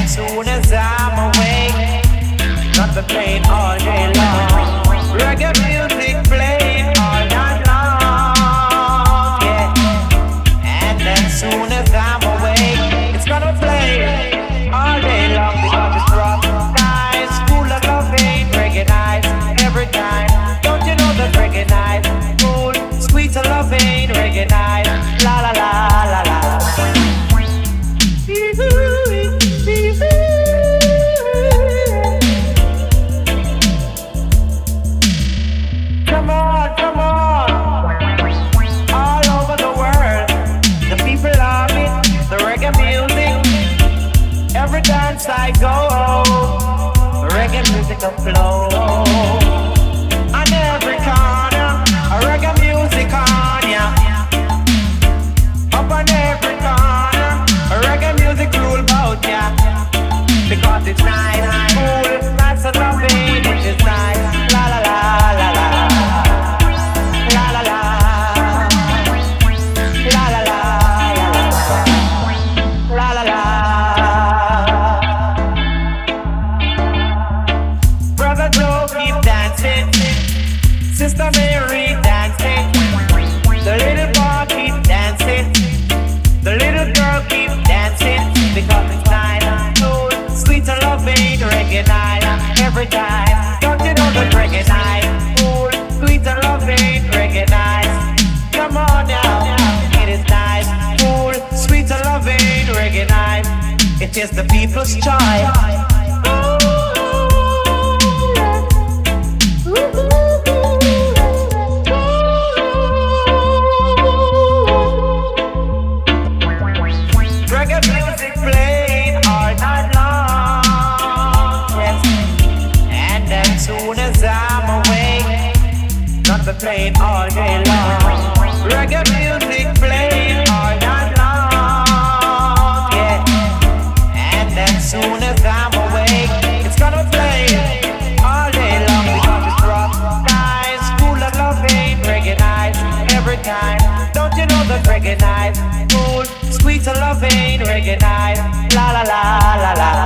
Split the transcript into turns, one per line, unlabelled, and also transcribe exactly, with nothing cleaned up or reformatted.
soon as I'm awake, not the pain all day long. Reggae music playing all night long, yeah. And then soon as I'm awake, it's gonna play all day long because it's rough, nice, full of loving, reggae nights every time. Don't you know that reggae nights, cool, sweet and loving, reggae nights, la la la la la. Come on, come on, all over the world, the people love it, the reggae music. Every dance I go, reggae music will flow. On every corner, a reggae music on ya. Up on every corner, a reggae music rule bout ya. Because it's nice, cool, nice and loving, which is nice. La la la la la. La la la. La la la la. La la la. Brother Joe keep dancing, Sister Mary dancing, the little boy keep dancing, the little girl keep dancing, because it's nice, cool, sweet and loving, reggae night every time. Don't you know that reggae night, cool, sweet and loving, reggae night. Come on now, it is nice, cool, sweet and loving, reggae night. It is the people's choice. Reggae music playing all night long, yes. And then soon as I'm awake, not the pain all day long. Reggae music playing all night long, yeah. And then soon as I'm awake, it's gonna play all day long because it's rough, nice, full of loving, reggae nights every time. Don't you know that reggae nights, cool, sweet and loving, reggae night, la la la la la.